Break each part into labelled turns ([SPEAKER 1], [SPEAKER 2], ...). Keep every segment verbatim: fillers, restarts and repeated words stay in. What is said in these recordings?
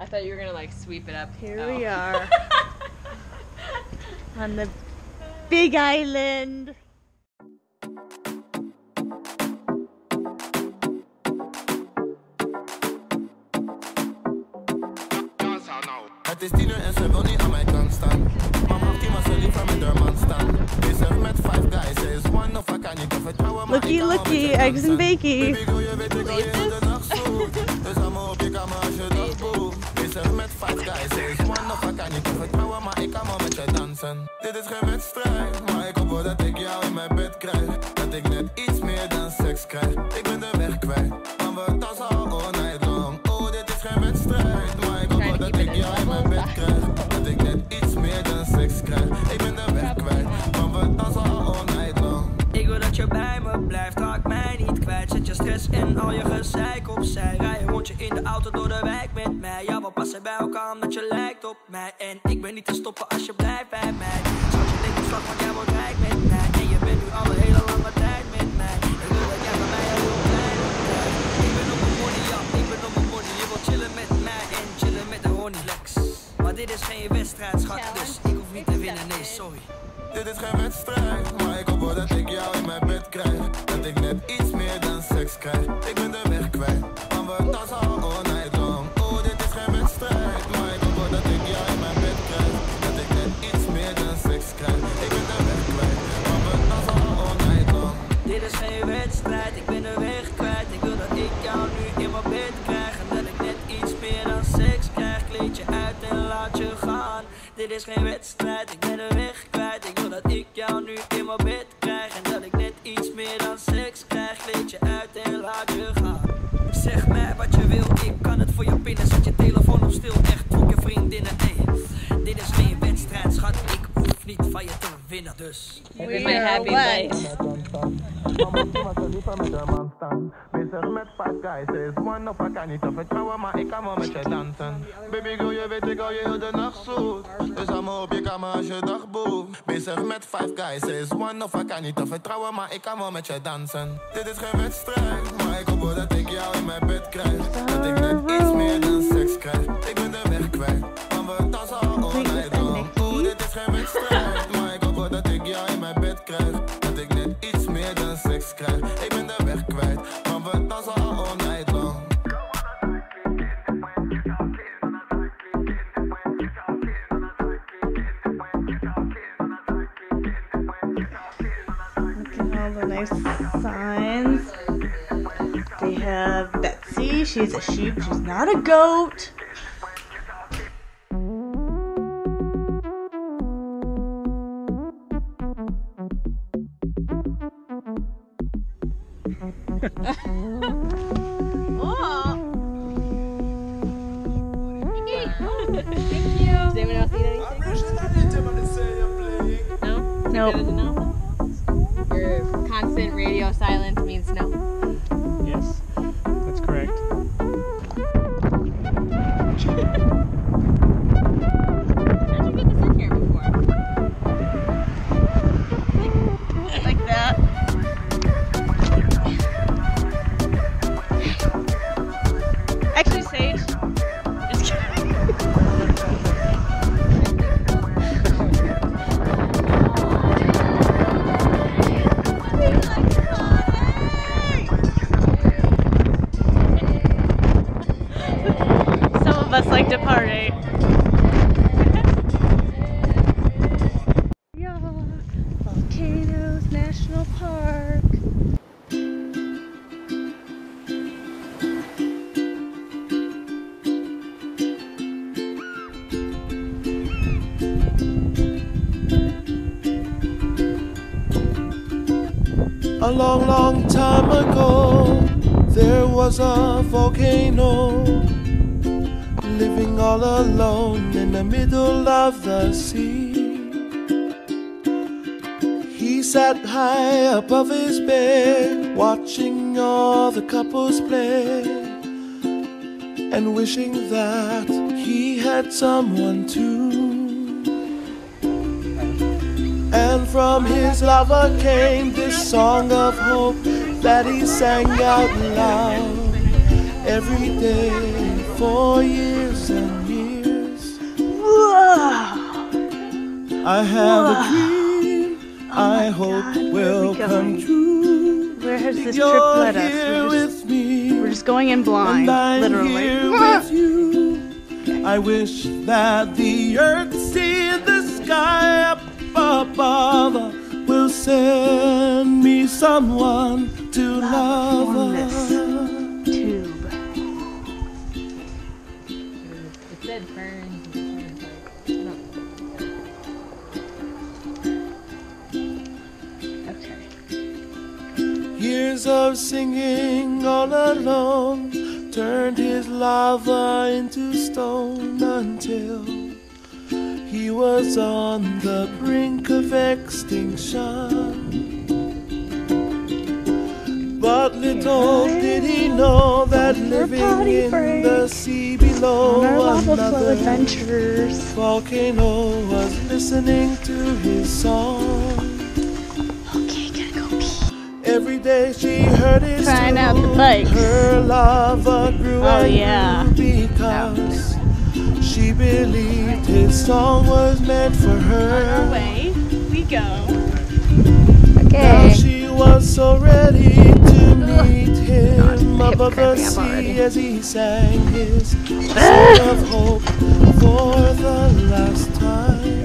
[SPEAKER 1] I thought you were gonna like sweep it up.
[SPEAKER 2] Here
[SPEAKER 1] oh.
[SPEAKER 2] we are on the Big Island.
[SPEAKER 3] Het is tien uur en ze wil niet aan mijn kant staan. Mama die maar zo liever met haar man staan. Bezig met five guys, ze is one of a kind. Je kan vertrouwen, maar
[SPEAKER 2] Looky, looky, eggs and bakey.
[SPEAKER 3] Baby girl, je weet ik al je heel de dag zoekt. Dus hou me op je kamer als je dag boekt. Bezig met five guys, ze is one of a kind. Je kan vertrouwen, maar ik kan wel met je dansen. Dit is geen wedstrijd, maar ik hoop wel dat ik jou in mijn bed krijg. Dat ik net iets meer dan seks krijg. Ik ben de weg kwijt, maar we dansen al all night long. Oh, dit is geen wedstrijd, maar ik hoop wel dat ik jou in mijn bed krijg. Dat ik net iets meer dan seks krijg. Ik ben de weg kwijt, maar we dansen al all night long.
[SPEAKER 4] Ik wil dat je bij me blijft, raak mij niet kwijt. Zet je stress en al je gezeik opzij. Rij een rondje in de auto door de wijk met mij. Ja, we passen bij elkaar omdat je lijkt op mij. En ik ben niet te stoppen als je blijft bij mij. Schat je denkt op slag, want jij wordt rijk met mij. En je bent nu al een hele lange tijd met mij. Ik wil dat jij bij mij heel klein blijft. Ik ben op mijn money, ja, ik ben op mijn money. Je wilt chillen met mij en chillen met de honey Lex. Maar dit is geen wedstrijd, schat, dus ik hoef niet te winnen, nee, sorry.
[SPEAKER 3] Dit is geen wedstrijd, maar ik hoop wel dat ik jou in mijn bed krijg. Dat ik net iets meer dan seks krijg. Ik ben de weg kwijt, maar we dansen al all night long. Oh, dit is geen wedstrijd, maar ik hoop wel dat ik jou in mijn bed krijg. Dat ik net iets meer dan seks krijg. Ik ben de weg kwijt, maar we dansen al all night long.
[SPEAKER 4] Dit is geen wedstrijd, ik ben de weg kwijt. Ik wil dat ik jou nu in mijn bed krijg. En dat ik net iets meer dan seks krijg. Kleed je uit en laat je gaan. Dit is geen wedstrijd, ik ben de weg kwijt. Ik wil dat ik jou nu in mijn bed krijg. En dat ik net iets meer dan seks krijg. Kleed je uit en laat je gaan. Zeg mij wat je wil, ik kan het voor je pinnen. Zet je telefoon op stil, echt voor je vriendinnen. Nee, dit is geen wedstrijd, schat. Ik hoef niet van je te winnen, dus.
[SPEAKER 1] Ik ben mijn happy place.
[SPEAKER 3] Mama die maar zo liever met haar man staan. Bezig met five guys, ze is one of a kind. Niet te vertrouwen, maar ik kan wel met je dansen. Baby girl, je weet ik al je heel de nacht zoet. Dus hou me op je kamer als je dag boekt. Bezig met five guys, ze is one of a kind. Niet te vertrouwen, maar ik kan wel met je dansen. Dit is geen wedstrijd, maar ik hoop wel dat ik jou in mijn bed krijg. Dat ik net iets meer dan seks krijg. Ik ben de weg kwijt, maar we dansen al all night long. Oh, dit is geen wedstrijd, maar ik hoop wel dat ik jou in mijn bed krijg. Dat ik net iets meer dan seks krijg. Ik ben de weg kwijt, maar we dansen al all night long.
[SPEAKER 2] All the nice signs. They have Betsy. She's a sheep. She's not a goat.
[SPEAKER 1] Oh. Thank you. Does anyone else need anything? No?
[SPEAKER 2] Nope.
[SPEAKER 1] Is it a no? Your constant radio silence means no.
[SPEAKER 5] Yes, that's correct.
[SPEAKER 1] How'd you get this in here before?
[SPEAKER 2] Like that. Actually, Sage. Just kidding. Some of us like to party. Yeah, Volcanoes National Park.
[SPEAKER 6] A long, long time ago, there was a volcano living all alone in the middle of the sea. He sat high above his bed, watching all the couples play, and wishing that he had someone too. And from his lover came this song of hope that he sang out loud every day for years and years.
[SPEAKER 2] Whoa.
[SPEAKER 6] I have
[SPEAKER 2] Whoa.
[SPEAKER 6] a dream I
[SPEAKER 2] my
[SPEAKER 6] hope
[SPEAKER 2] God, where
[SPEAKER 6] will
[SPEAKER 2] are we
[SPEAKER 6] come
[SPEAKER 2] going?
[SPEAKER 6] true.
[SPEAKER 2] Where has this trip
[SPEAKER 6] You're
[SPEAKER 2] led us?
[SPEAKER 6] here
[SPEAKER 2] We're just,
[SPEAKER 6] with me,
[SPEAKER 2] we're just going in blind,
[SPEAKER 6] and I'm
[SPEAKER 2] literally.
[SPEAKER 6] here with you. I wish that the earth, sea, and the sky up above will send me someone to love.
[SPEAKER 2] On this tube.
[SPEAKER 1] It said ferns.
[SPEAKER 2] Okay.
[SPEAKER 6] Years of singing all alone turned his lava into stone until he was on the brink of extinction. But little did he know that living in
[SPEAKER 2] break.
[SPEAKER 6] the sea below
[SPEAKER 2] On our lava flow
[SPEAKER 6] another
[SPEAKER 2] adventures.
[SPEAKER 6] volcano was listening to his song.
[SPEAKER 2] Okay, gotta go pee.
[SPEAKER 6] Every day she heard his
[SPEAKER 2] Trying out the
[SPEAKER 6] tune.
[SPEAKER 2] bikes.
[SPEAKER 6] Her lava grew
[SPEAKER 2] Oh,
[SPEAKER 6] and
[SPEAKER 2] yeah.
[SPEAKER 6] grew because she believed his song was meant for her.
[SPEAKER 2] Away we go.
[SPEAKER 6] Now
[SPEAKER 1] Okay.
[SPEAKER 6] she was so ready to meet him
[SPEAKER 1] God,
[SPEAKER 6] above the
[SPEAKER 1] cramping up
[SPEAKER 6] sea
[SPEAKER 1] already.
[SPEAKER 6] as he sang his song of hope for the last time.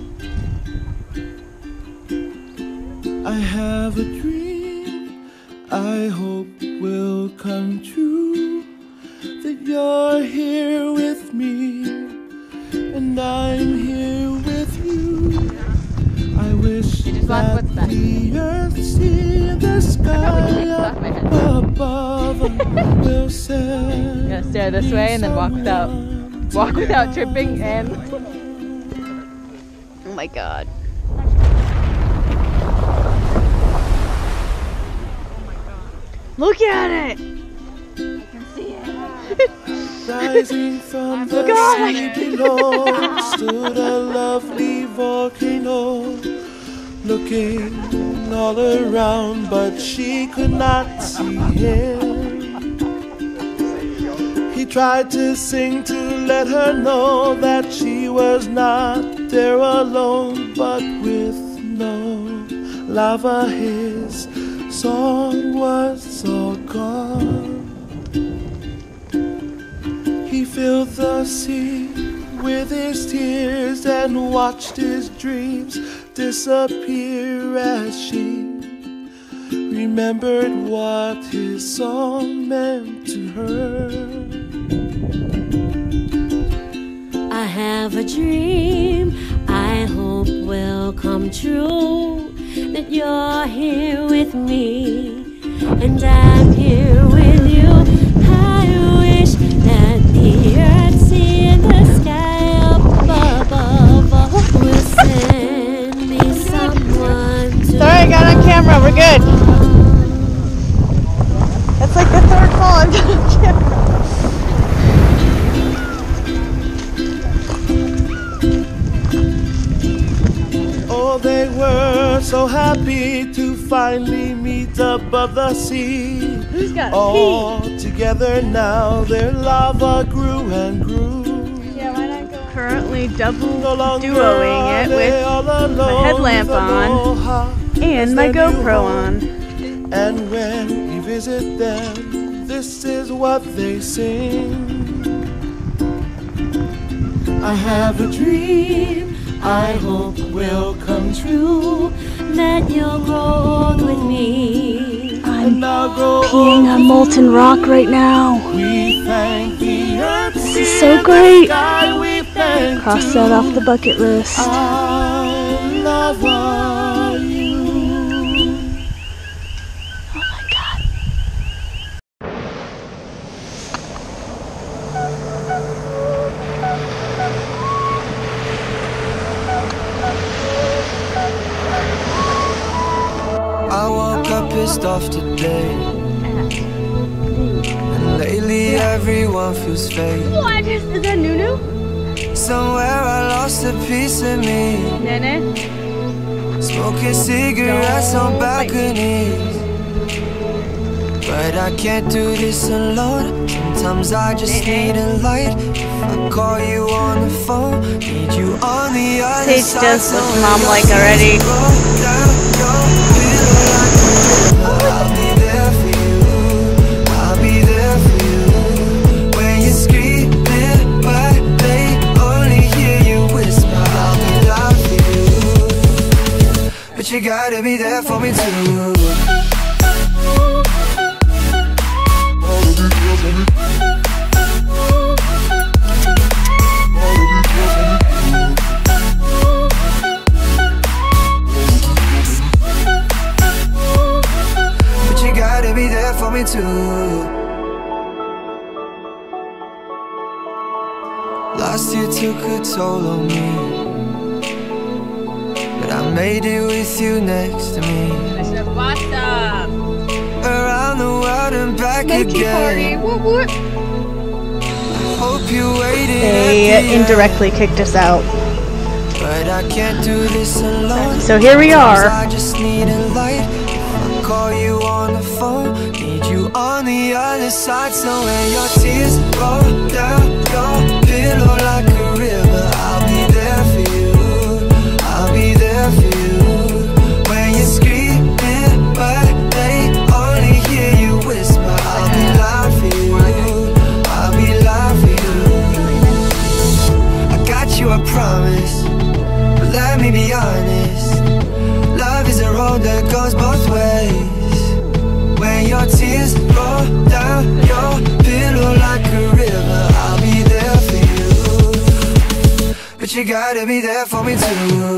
[SPEAKER 6] I have a dream I hope will come true, that you're here with me and I'm here with you. I wish
[SPEAKER 1] You just lost
[SPEAKER 6] that
[SPEAKER 1] what's that?
[SPEAKER 6] the earth, sea, and the sky
[SPEAKER 1] off my head.
[SPEAKER 6] above will send
[SPEAKER 1] Gotta stare this way and then walk without
[SPEAKER 6] someone
[SPEAKER 1] walk without tripping and
[SPEAKER 2] Oh my god. Look at it!
[SPEAKER 6] rising from the
[SPEAKER 2] God.
[SPEAKER 6] sea below stood a lovely volcano, looking all around, but she could not see him. He tried to sing to let her know that she was not there alone, but with no lava his song was all gone. He filled the sea with his tears and watched his dreams disappear as she remembered what his song meant to her.
[SPEAKER 7] I have a dream I hope will come true, that you're here with me and I'm here with you. I wish that the earth, sea, and the sky up above will send me someone to
[SPEAKER 2] Sorry, I got on camera. We're good. That's like the third call I've done on camera.
[SPEAKER 6] Oh, they were so happy to finally meet above the sea.
[SPEAKER 2] Who's got
[SPEAKER 6] All together now their lava grew and grew.
[SPEAKER 2] Yeah, why not go? Currently double
[SPEAKER 6] No longer
[SPEAKER 2] duoing
[SPEAKER 6] are
[SPEAKER 2] it
[SPEAKER 6] they
[SPEAKER 2] with
[SPEAKER 6] all alone
[SPEAKER 2] my headlamp
[SPEAKER 6] with
[SPEAKER 2] on
[SPEAKER 6] Aloha
[SPEAKER 2] and
[SPEAKER 6] as
[SPEAKER 2] my
[SPEAKER 6] their new
[SPEAKER 2] GoPro
[SPEAKER 6] home.
[SPEAKER 2] on.
[SPEAKER 6] And when you visit them, this is what they sing. I have a dream I hope will come true,
[SPEAKER 7] that you'll grow old with me.
[SPEAKER 6] and I'll grow
[SPEAKER 2] Peeing on molten rock right now.
[SPEAKER 6] We thank the earth,
[SPEAKER 2] This
[SPEAKER 6] sea,
[SPEAKER 2] is so
[SPEAKER 6] and the
[SPEAKER 2] great.
[SPEAKER 6] sky, we thank
[SPEAKER 2] Cross
[SPEAKER 6] you.
[SPEAKER 2] that off the bucket list.
[SPEAKER 6] I love you.
[SPEAKER 2] Oh my god.
[SPEAKER 8] I woke up pissed off today, and lately everyone feels fake.
[SPEAKER 2] What is, is that Nunu?
[SPEAKER 8] Somewhere I lost a piece of me,
[SPEAKER 2] Nene?
[SPEAKER 8] smoking cigarettes on balconies. but I can't do this alone. Sometimes I just need a light. If I call you on the phone, need you on the other
[SPEAKER 2] Paige
[SPEAKER 8] side.
[SPEAKER 2] does what Mom like already.
[SPEAKER 8] I'll be there for you. I'll be there for you. When you're screaming, but they only hear you whisper. I'll be loud for you, but you gotta be there for me too. For me too. Last year took a toll on me, but I made it with you next to me. Around the world and back again.
[SPEAKER 1] What, what?
[SPEAKER 8] I hope you waited.
[SPEAKER 2] They indirectly kicked us out.
[SPEAKER 8] But I can't do this alone.
[SPEAKER 2] So here we are.
[SPEAKER 8] I just need a light. I'll call you on the phone. Need you on the other side. So when your tears roll down your pillow like a river, I'll be there for you. I'll be there for you. When you're screaming, but they only hear you whisper, I'll be loud for you. I'll be loud for you. I got you, I promise. But let me be honest. Love is a road that goes both ways. When your tears roll down your pillow like a river, I'll be there for you, but you gotta be there for me too.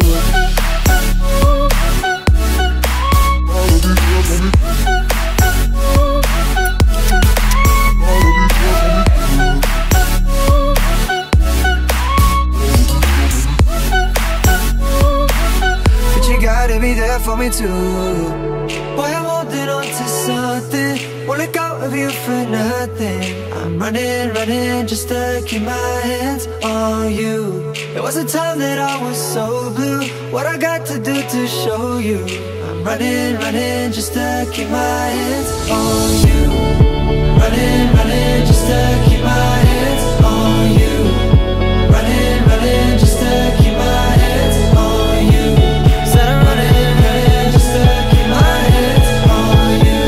[SPEAKER 8] But you gotta be there for me too. Boy, I'm holding on to something. Won't let go of you for nothing. I'm running, running just to keep my hands on you. There was a time that I was so blue. What I got to do to show you? I'm running, running just to keep my hands on you. Running, running just to keep my hands on you. Running, running just to keep my hands on you. Said I'm running, running just to keep my hands on you.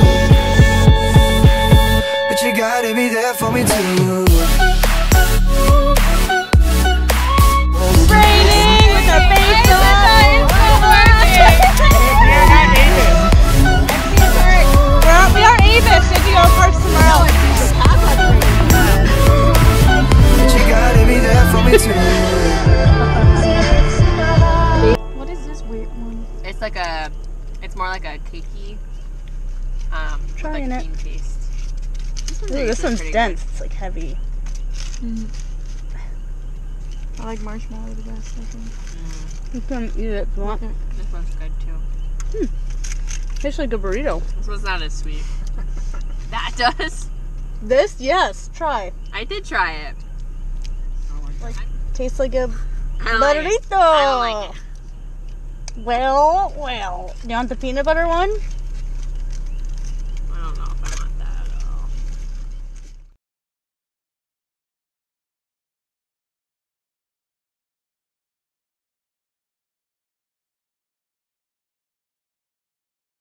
[SPEAKER 8] But you gotta be there for me too.
[SPEAKER 2] Raining with our face on. We're, we are Avis. If you go park somewhere else.
[SPEAKER 8] But you gotta be there for me too.
[SPEAKER 1] What is this weird one? It's like a, it's more like a cakey, um,
[SPEAKER 2] Trying
[SPEAKER 1] with like
[SPEAKER 2] it.
[SPEAKER 1] bean paste. This one's,
[SPEAKER 2] Ooh, this
[SPEAKER 1] actually
[SPEAKER 2] one's
[SPEAKER 1] pretty
[SPEAKER 2] dense. It's like heavy.
[SPEAKER 1] Mm. I like marshmallow the best, I think.
[SPEAKER 2] You can eat it if you want.
[SPEAKER 1] Mm. This one's good too.
[SPEAKER 2] Tastes like a burrito.
[SPEAKER 1] This one's not as sweet. That does.
[SPEAKER 2] This, yes. Try.
[SPEAKER 1] I did try it.
[SPEAKER 2] Like, tastes like a
[SPEAKER 1] I don't like it.
[SPEAKER 2] burrito.
[SPEAKER 1] I don't like it.
[SPEAKER 2] Well, well. You want the peanut butter one?